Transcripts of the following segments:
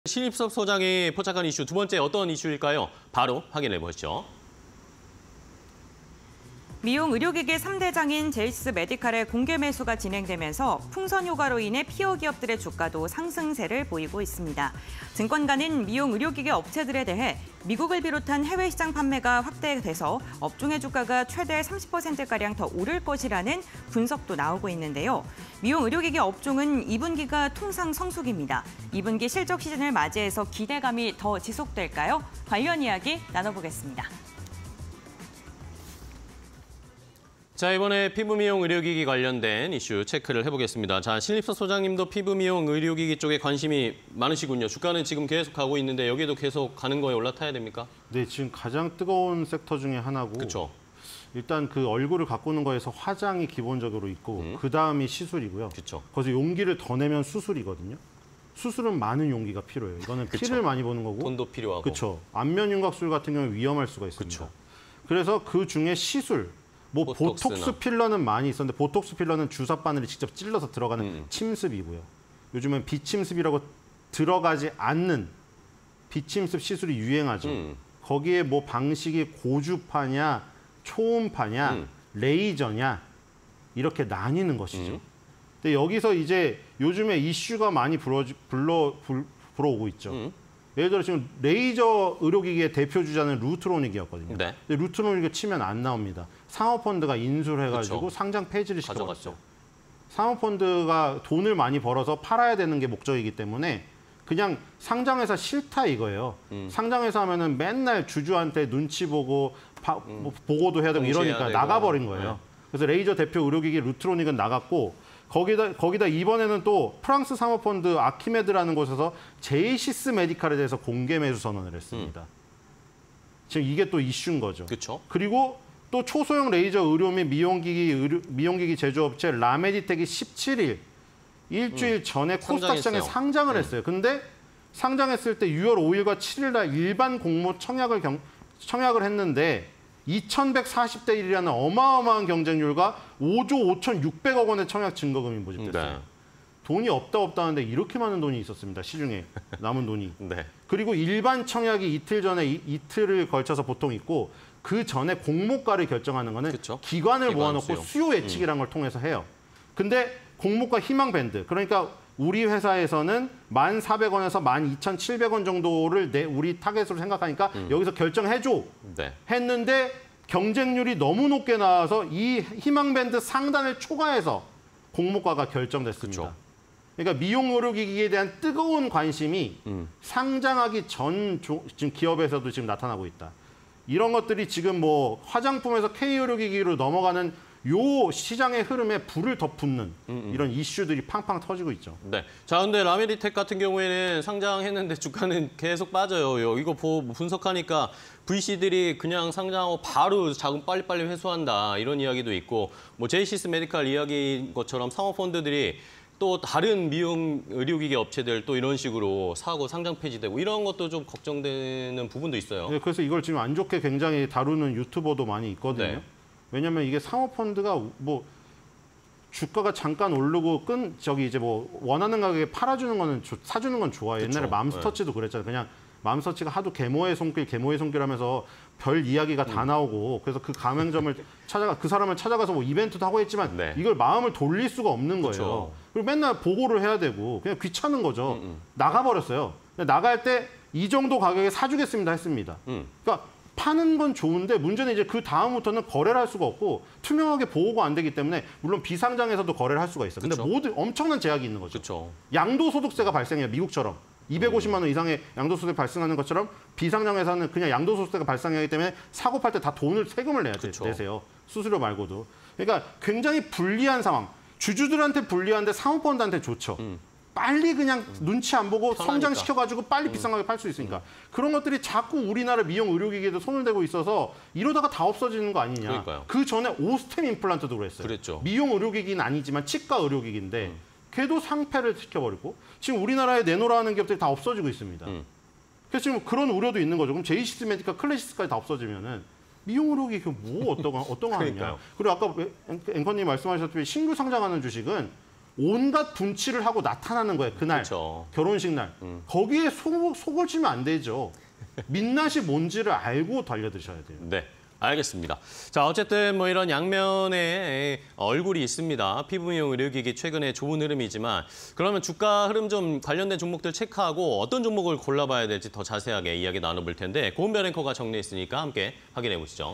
신입석 소장이 포착한 이슈 두 번째 어떤 이슈일까요? 바로 확인해 보시죠. 미용 의료기기 3대장인 제이스 메디칼의 공개 매수가 진행되면서 풍선 효과로 인해 피어 기업들의 주가도 상승세를 보이고 있습니다. 증권가는 미용 의료기기 업체들에 대해 미국을 비롯한 해외 시장 판매가 확대돼서 업종의 주가가 최대 30%가량 더 오를 것이라는 분석도 나오고 있는데요. 미용 의료기기 업종은 2분기가 통상 성수기입니다. 2분기 실적 시즌을 맞이해서 기대감이 더 지속될까요? 관련 이야기 나눠보겠습니다. 자, 이번에 피부 미용 의료기기 관련된 이슈 체크를 해보겠습니다. 자, 신립석 소장님도 피부 미용 의료기기 쪽에 관심이 많으시군요. 주가는 지금 계속 가고 있는데 여기도 계속 가는 거에 올라타야 됩니까? 네, 지금 가장 뜨거운 섹터 중에 하나고. 그렇죠. 일단 그 얼굴을 가꾸는 거에서 화장이 기본적으로 있고 그 다음이 시술이고요. 그렇죠. 거기서 용기를 더 내면 수술이거든요. 수술은 많은 용기가 필요해요. 이거는 그쵸. 피를 많이 보는 거고. 돈도 필요하고. 그렇죠. 안면 윤곽술 같은 경우는 위험할 수가 있습니다. 그쵸. 그래서 그 중에 시술, 뭐 보톡스 필러는 많이 있었는데 보톡스 필러는 주사 바늘이 직접 찔러서 들어가는 침습이고요. 요즘은 비침습이라고 들어가지 않는 비침습 시술이 유행하죠. 거기에 뭐 방식이 고주파냐, 초음파냐, 레이저냐 이렇게 나뉘는 것이죠. 근데 여기서 이제 요즘에 이슈가 많이 불어오고 있죠. 예를 들어 지금 레이저 의료기기의 대표 주자는 루트로닉이었거든요. 네. 근데 루트로닉을 치면 안 나옵니다. 상업펀드가 인수를 해가지고 그쵸. 상장 폐지를 시켜버렸죠. 가져갔죠. 상업펀드가 돈을 많이 벌어서 팔아야 되는 게 목적이기 때문에 그냥 상장회사 싫다 이거예요. 상장회사 하면은 맨날 주주한테 눈치 보고 뭐 보고도 해야 되고 이러니까 나가버린 거예요. 네. 그래서 레이저 대표 의료기기 루트로닉은 나갔고 거기다 이번에는 또 프랑스 사모펀드 아키메드라는 곳에서 제이시스 메디칼에 대해서 공개 매수 선언을 했습니다. 지금 이게 또 이슈인 거죠. 그렇죠. 그리고 또 초소형 레이저 의료 및 미용기기 제조업체 라메디텍이 17일 일주일 전에 코스닥 시장에 상장을 했어요. 근데 상장했을 때 6월 5일과 7일 날 일반 공모 청약을 했는데 2140대 1이라는 어마어마한 경쟁률과 5조 5,600억 원의 청약 증거금이 모집됐어요. 네. 돈이 없다 하는데 이렇게 많은 돈이 있었습니다. 시중에 남은 돈이. 네. 그리고 일반 청약이 이틀 전에 이틀을 걸쳐서 보통 있고 그 전에 공모가를 결정하는 거는 그쵸? 기관을 모아놓고 수요 예측이라는 걸 통해서 해요. 근데 공모가 희망 밴드, 그러니까 우리 회사에서는 1,400원에서 12,700원 정도를 우리 타겟으로 생각하니까 여기서 결정해줘 네. 했는데 경쟁률이 너무 높게 나와서 이 희망 밴드 상단을 초과해서 공모가가 결정됐습니다. 그쵸. 그러니까 미용 의료기기에 대한 뜨거운 관심이 상장하기 전 지금 기업에서도 지금 나타나고 있다. 이런 것들이 지금 뭐 화장품에서 K의료기기로 넘어가는 요 시장의 흐름에 불을 덧붙는 이런 이슈들이 팡팡 터지고 있죠. 네. 자, 근데 라메디텍 같은 경우에는 상장했는데 주가는 계속 빠져요. 이거 분석하니까 VC들이 그냥 상장하고 바로 자금 빨리빨리 회수한다 이런 이야기도 있고, 뭐 제이시스 메디칼 이야기인 것처럼 상업펀드들이 또 다른 미용 의료기기 업체들 또 이런 식으로 사고 상장 폐지되고 이런 것도 좀 걱정되는 부분도 있어요. 네, 그래서 이걸 지금 안 좋게 굉장히 다루는 유튜버도 많이 있거든요. 네. 왜냐하면 이게 상업펀드가 뭐 주가가 잠깐 오르고 이제 뭐 원하는 가격에 팔아주는 거는 사주는 건 좋아요. 그쵸. 옛날에 맘스터치도 그랬잖아요. 그냥 맘스터치가 하도 계모의 손길 하면서 별 이야기가 다 나오고 그래서 그 가맹점을 그 사람을 찾아가서 뭐 이벤트도 하고 했지만 네. 이걸 마음을 돌릴 수가 없는 거예요. 그쵸. 그리고 맨날 보고를 해야 되고 그냥 귀찮은 거죠. 나가버렸어요. 나갈 때 이 정도 가격에 사주겠습니다 했습니다. 그러니까 파는 건 좋은데 문제는 이제 그 다음부터는 거래를 할 수가 없고 투명하게 보고가 안 되기 때문에 물론 비상장에서도 거래를 할 수가 있어요. 근데 엄청난 제약이 있는 거죠. 그쵸. 양도소득세가 발생해요. 미국처럼. 250만 원 이상의 양도소득이 발생하는 것처럼 비상장에서는 그냥 양도소득세가 발생하기 때문에 사고 팔 때 다 세금을 내세요. 수수료 말고도. 그러니까 굉장히 불리한 상황. 주주들한테 불리한데 사모펀드한테 좋죠. 빨리 그냥 눈치 안 보고 편하니까. 성장시켜가지고 빨리 비싼 가격에 팔 수 있으니까. 그런 것들이 자꾸 우리나라 미용 의료기기에도 손을 대고 있어서 이러다가 다 없어지는 거 아니냐. 그러니까요. 그 전에 오스템 임플란트도 그랬어요. 그랬죠. 미용 의료기기는 아니지만 치과 의료기기인데 걔도 상폐를 시켜버리고 지금 우리나라에 내놓으라 하는 기업들이 다 없어지고 있습니다. 그래서 지금 그런 우려도 있는 거죠. 그럼 제이시스 메디칼, 클래시스까지 다 없어지면은 미용 의료기기 뭐 어떤 거 하느냐. 그리고 아까 앵커님 말씀하셨듯이 신규 상장하는 주식은 온갖 분칠을 하고 나타나는 거예요. 그날 그렇죠. 결혼식 날. 거기에 속을 치면 안 되죠. 민낯이 뭔지를 알고 달려드셔야 돼요. 네. 알겠습니다. 자, 어쨌든 뭐 이런 양면에 얼굴이 있습니다. 피부 미용 의료기기 최근에 좋은 흐름이지만 그러면 주가 흐름 좀 관련된 종목들 체크하고 어떤 종목을 골라봐야 될지 더 자세하게 이야기 나눠볼 텐데 고은별 앵커가 정리했으니까 함께 확인해 보시죠.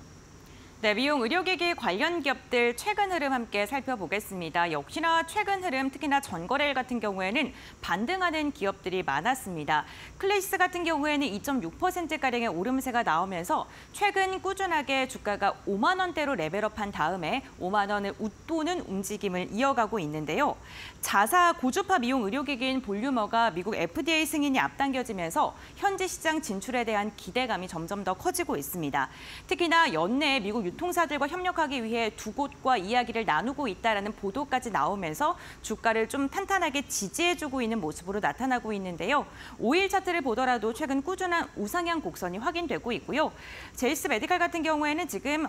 네, 미용 의료기기 관련 기업들 최근 흐름 함께 살펴보겠습니다. 역시나 최근 흐름, 특히나 전거래일 같은 경우에는 반등하는 기업들이 많았습니다. 클래시스 같은 경우에는 2.6%가량의 오름세가 나오면서 최근 꾸준하게 주가가 5만 원대로 레벨업한 다음에 5만 원을 웃도는 움직임을 이어가고 있는데요. 자사 고주파 미용 의료기기인 볼류머가 미국 FDA 승인이 앞당겨지면서 현지 시장 진출에 대한 기대감이 점점 더 커지고 있습니다. 특히나 연내에 미국 유통사들과 협력하기 위해 두 곳과 이야기를 나누고 있다라는 보도까지 나오면서 주가를 좀 탄탄하게 지지해주고 있는 모습으로 나타나고 있는데요. 5일 차트를 보더라도 최근 꾸준한 우상향 곡선이 확인되고 있고요. 제이스 메디칼 같은 경우에는 지금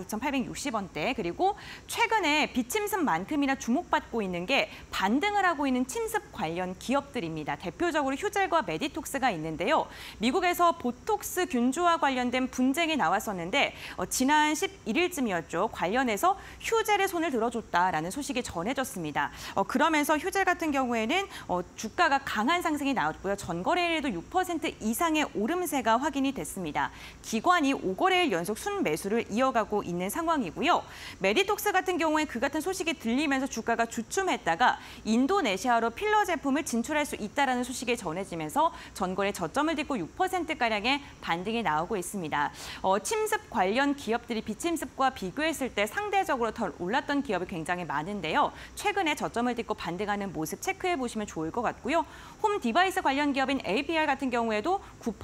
12,860원대, 그리고 최근에 비침습만큼이나 주목받고 있는 게 반등을 하고 있는 침습 관련 기업들입니다. 대표적으로 휴젤과 메디톡스가 있는데요. 미국에서 보톡스 균주와 관련된 분쟁이 나왔었는데 지난 11일쯤이었죠. 관련해서 휴젤의 손을 들어줬다라는 소식이 전해졌습니다. 그러면서 휴젤 같은 경우에는 주가가 강한 상승이 나왔고요. 전거래일에도 6% 이상의 오름세가 확인이 됐습니다. 기관이 5거래일 연속 순매수를 이어가고 있는 상황이고요. 메디톡스 같은 경우에 그 같은 소식이 들리면서 주가가 주춤했다가 인도네시아로 필러 제품을 진출할 수 있다는 소식이 전해지면서 전거래 저점을 딛고 6%가량의 반등이 나오고 있습니다. 침습 관련 기업들이 비침습과 비교했을 때 상대적으로 덜 올랐던 기업이 굉장히 많은데요. 최근에 저점을 딛고 반등하는 모습 체크해 보시면 좋을 것 같고요. 홈 디바이스 관련 기업인 APR 같은 경우에도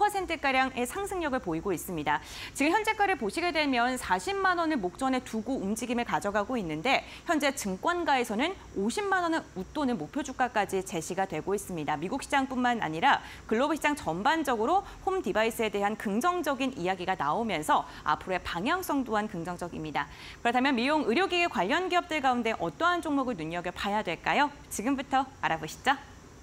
9%가량의 상승력을 보이고 있습니다. 지금 현재가를 보시게 되면 40만 원을 목전에 두고 움직임을 가져가고 있는데 현재 증권가에서는 50만 원을 웃도는 목표 주가까지 제시가 되고 있습니다. 미국 시장뿐만 아니라 글로벌 시장 전반적으로 홈 디바이스에 대한 긍정적인 이야기가 나오면서 앞으로의 방향성 또한 긍정적입니다. 그렇다면 미용 의료기기 관련 기업들 가운데 어떠한 종목을 눈여겨봐야 될까요? 지금부터 알아보시죠.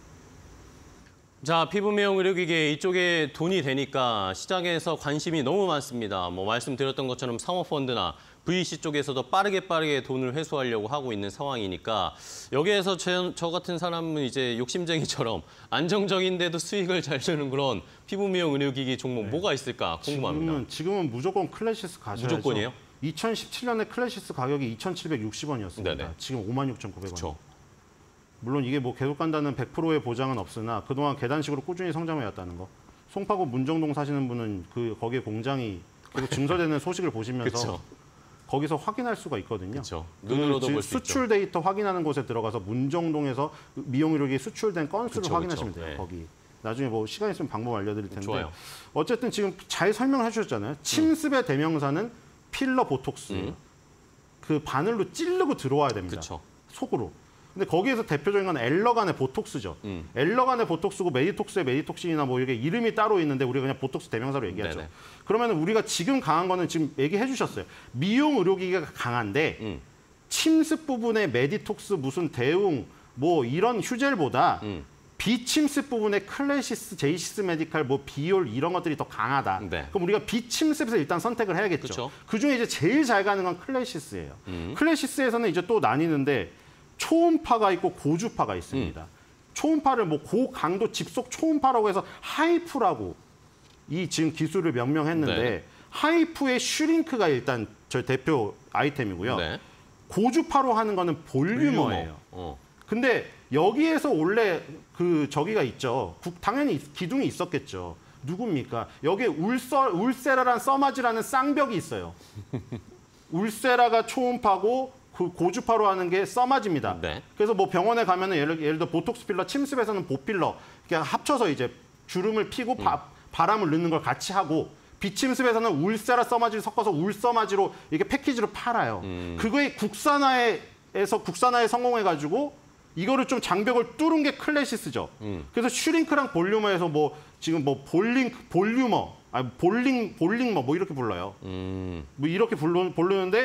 자, 피부 미용 의료기기 이쪽에 돈이 되니까 시장에서 관심이 너무 많습니다. 뭐 말씀드렸던 것처럼 사모펀드나 VC 쪽에서도 빠르게 돈을 회수하려고 하고 있는 상황이니까 여기에서 저 같은 사람은 이제 욕심쟁이처럼 안정적인데도 수익을 잘 주는 그런 피부 미용 의료기기 종목 뭐가 있을까 궁금합니다. 지금은 무조건 클래시스 가셔야죠. 무조건이에요? 2017년에 클래시스 가격이 2,760원이었습니다. 네네. 지금 56,900원. 그렇죠. 물론 이게 뭐 계속 간다는 100%의 보장은 없으나 그동안 계단식으로 꾸준히 성장해왔다는 거. 송파구 문정동 사시는 분은 거기에 공장이 계속 증설되는 소식을 보시면서 그쵸. 거기서 확인할 수가 있거든요. 그렇죠. 눈으로도 볼 수 있죠. 수출 데이터 확인하는 곳에 들어가서 문정동에서 미용 의료기 수출된 건수를 그쵸, 확인하시면 그쵸. 돼요. 네. 거기. 나중에 뭐 시간 있으면 방법 알려드릴 텐데. 좋아요. 어쨌든 지금 잘 설명을 해주셨잖아요. 침습의 대명사는 필러 보톡스예요. 그 바늘로 찌르고 들어와야 됩니다. 그쵸. 속으로. 근데 거기에서 대표적인 건 엘러간의 보톡스죠. 엘러간의 보톡스고 메디톡스의 메디톡신이나 뭐 이게 이름이 따로 있는데 우리가 그냥 보톡스 대명사로 얘기하죠. 네네. 그러면 우리가 지금 강한 거는 지금 얘기해 주셨어요. 미용 의료기기가 강한데 침습 부분의 메디톡스 무슨 대웅 뭐 이런 휴젤보다 비침습 부분의 클래시스, 제이시스 메디칼, 뭐 비올 이런 것들이 더 강하다. 네. 그럼 우리가 비침습에서 일단 선택을 해야겠죠. 그쵸. 그중에 이제 제일 잘 가는 건 클래시스예요. 클래시스에서는 이제 또 나뉘는데 초음파가 있고 고주파가 있습니다. 초음파를 뭐 고강도 집속 초음파라고 해서 하이프라고 이 지금 기술을 명명했는데 네. 하이프의 슈링크가 일단 저희 대표 아이템이고요. 네. 고주파로 하는 거는 볼류머예요. 근데 여기에서 원래 저기가 있죠. 당연히 기둥이 있었겠죠. 누굽니까? 여기에 울세라란 써마지라는 쌍벽이 있어요. 울세라가 초음파고 그 고주파로 하는 게 써마지입니다. 네. 그래서 뭐 병원에 가면은 예를 들어 보톡스 필러, 침습에서는 보필러 그냥 합쳐서 이제 주름을 피고 바람을 넣는 걸 같이 하고 비침습에서는 울세라 써마지를 섞어서 울써마지로 이게 패키지로 팔아요. 그거의 국산화에 성공해가지고 이거를 좀 장벽을 뚫은 게 클래시스죠. 그래서 슈링크랑 볼류머에서 뭐 지금 뭐 볼링머 뭐 이렇게 불러요. 뭐 이렇게 부르는데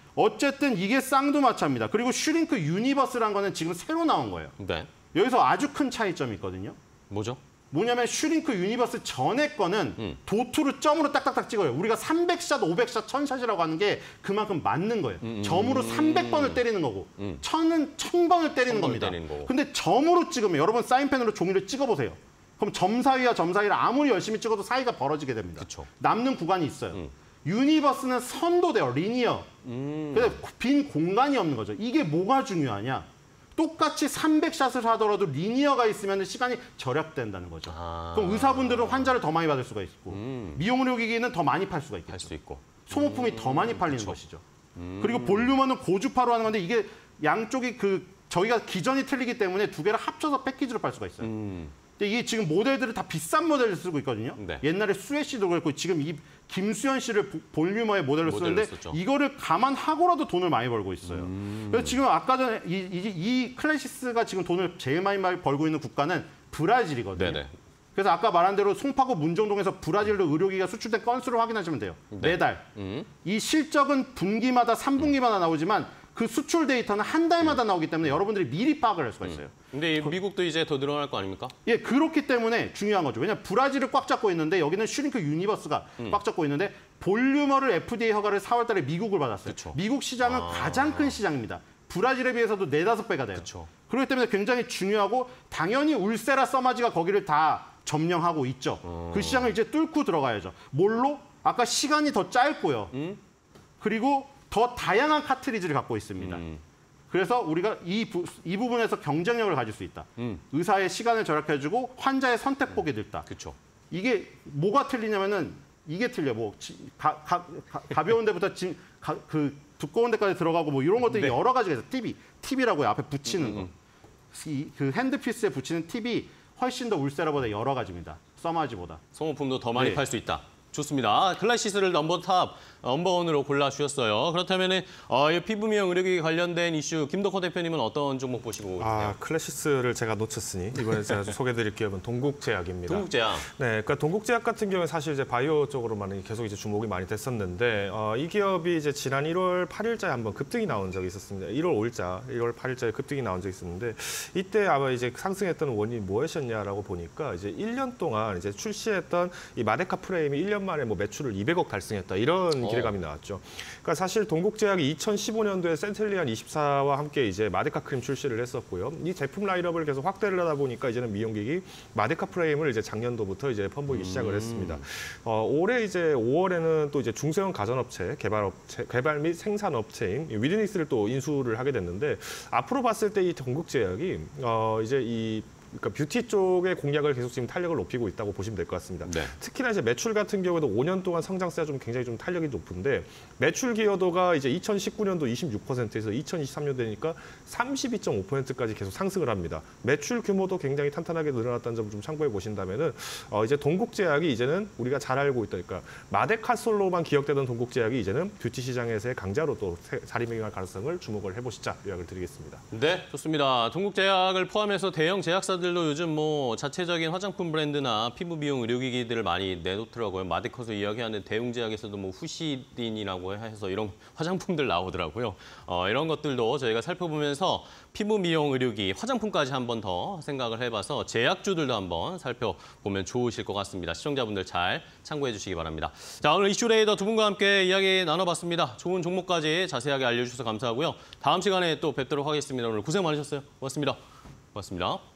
어쨌든 이게 쌍두마차입니다. 그리고 슈링크 유니버스란 거는 지금 새로 나온 거예요. 네. 여기서 아주 큰 차이점이 있거든요. 뭐죠? 뭐냐면 슈링크 유니버스 전에 거는 도트로 점으로 딱딱딱 찍어요. 우리가 300샷, 500샷, 1000샷이라고 하는 게 그만큼 맞는 거예요. 점으로 300번을 때리는 거고 1000은 1000번을 때리는 겁니다. 근데 점으로 찍으면 여러분 사인펜으로 종이를 찍어보세요. 그럼 점 사이와 점 사이를 아무리 열심히 찍어도 사이가 벌어지게 됩니다. 그쵸. 남는 구간이 있어요. 유니버스는 선도 돼요. 리니어. 그래서 빈 공간이 없는 거죠. 이게 뭐가 중요하냐? 똑같이 300샷을 하더라도 리니어가 있으면 시간이 절약된다는 거죠. 그럼 의사분들은 환자를 더 많이 받을 수가 있고 미용의료기기는 더 많이 팔 수가 있겠죠. 할 수 있고. 소모품이 더 많이 팔리는 것이죠. 그리고 볼륨은 고주파로 하는 건데 이게 양쪽이 저희가 기전이 틀리기 때문에 두 개를 합쳐서 패키지로 팔 수가 있어요. 근데 이게 지금 모델들을 다 비싼 모델을 쓰고 있거든요. 네. 옛날에 수혜 씨도 그랬고 지금 이 김수현 씨를 볼륨어의 모델로 쓰는데 썼죠. 이거를 감안하고라도 돈을 많이 벌고 있어요. 그래서 지금 아까 전에 이 클래시스가 지금 돈을 제일 많이 벌고 있는 국가는 브라질이거든요. 네네. 그래서 아까 말한 대로 송파구 문정동에서 브라질로 의료기가 수출된 건수를 확인하시면 돼요. 매달. 이 실적은 분기마다 3분기마다 나오지만 그 수출 데이터는 한 달마다 나오기 때문에 여러분들이 미리 파악을 할 수가 있어요. 근데 미국도 이제 더 늘어날 거 아닙니까? 예, 그렇기 때문에 중요한 거죠. 왜냐하면 브라질을 꽉 잡고 있는데 여기는 슈링크 유니버스가 꽉 잡고 있는데 볼륨어를 FDA 허가를 4월 달에 미국을 받았어요. 그쵸. 미국 시장은 가장 큰 시장입니다. 브라질에 비해서도 4-5배가 돼요. 그쵸. 그렇기 때문에 굉장히 중요하고 당연히 울세라 써마지가 거기를 다 점령하고 있죠. 그 시장을 이제 뚫고 들어가야죠. 뭘로? 아까 시간이 더 짧고요. 그리고 더 다양한 카트리지를 갖고 있습니다. 그래서 우리가 이 부분에서 경쟁력을 가질 수 있다. 의사의 시간을 절약해주고 환자의 선택폭이 넓다. 그렇죠. 이게 뭐가 틀리냐면은 이게 틀려. 뭐 가벼운 데부터 그 두꺼운 데까지 들어가고 뭐 이런 것들이 여러 가지가 있어요. 팁이라고 앞에 붙이는 거. 그 핸드피스에 붙이는 팁이 훨씬 더 울세라보다 여러 가지입니다. 써마지보다. 소모품도 더 많이 네. 팔 수 있다. 좋습니다. 클래시스를 넘버원으로 골라주셨어요. 그렇다면 이 피부 미용 의료기기 관련된 이슈 김덕호 대표님은 어떤 종목 보시고 계세요? 클래시스를 제가 놓쳤으니 이번에 제가 소개드릴 기업은 동국제약입니다. 동국제약. 네, 그러니까 동국제약 같은 경우는 사실 이제 바이오 쪽으로만 계속 이제 주목이 많이 됐었는데 이 기업이 이제 지난 1월 8일자에 한번 급등이 나온 적이 있었습니다. 1월 8일자에 급등이 나온 적이 있었는데 이때 아마 이제 상승했던 원인이 무엇이었냐라고 보니까 이제 1년 동안 이제 출시했던 이 마데카 프레임이 1년 만에 뭐 매출을 200억 달성했다 이런 기대감이 나왔죠. 그러니까 사실 동국제약이 2015년도에 센텔리안 24와 함께 이제 마데카 크림 출시를 했었고요. 이 제품 라인업을 계속 확대를 하다 보니까 이제는 미용기기 마데카 프레임을 이제 작년도부터 이제 선보이기 시작을 했습니다. 올해 이제 5월에는 또 이제 중소형 가전업체, 개발 및 생산업체인 위드닉스를 또 인수를 하게 됐는데 앞으로 봤을 때 이 동국제약이 이제 그러니까 뷰티 쪽의 공략을 계속 지금 탄력을 높이고 있다고 보시면 될 것 같습니다. 네. 특히나 이제 매출 같은 경우에도 5년 동안 성장세가 좀 굉장히 좀 탄력이 높은데 매출 기여도가 이제 2019년도 26%에서 2023년 되니까 32.5%까지 계속 상승을 합니다. 매출 규모도 굉장히 탄탄하게 늘어났다는 점을 좀 참고해 보신다면은 이제 동국제약이 이제는 우리가 잘 알고 있다. 그러니까 마데카솔로만 기억되던 동국제약이 이제는 뷰티 시장에서의 강자로 또 자리매김할 가능성을 주목을 해보시자 요약을 드리겠습니다. 네, 좋습니다. 동국제약을 포함해서 대형 제약사 들도 요즘 뭐 자체적인 화장품 브랜드나 피부 미용 의료기기들을 많이 내놓더라고요. 마데카소 이야기하는 대웅제약에서도 뭐 후시딘이라고 해서 이런 화장품들 나오더라고요. 이런 것들도 저희가 살펴보면서 피부 미용 의료기, 화장품까지 한 번 더 생각을 해봐서 제약주들도 한번 살펴보면 좋으실 것 같습니다. 시청자분들 잘 참고해 주시기 바랍니다. 자, 오늘 이슈레이더 두 분과 함께 이야기 나눠봤습니다. 좋은 종목까지 자세하게 알려주셔서 감사하고요. 다음 시간에 또 뵙도록 하겠습니다. 오늘 고생 많으셨어요. 고맙습니다. 고맙습니다.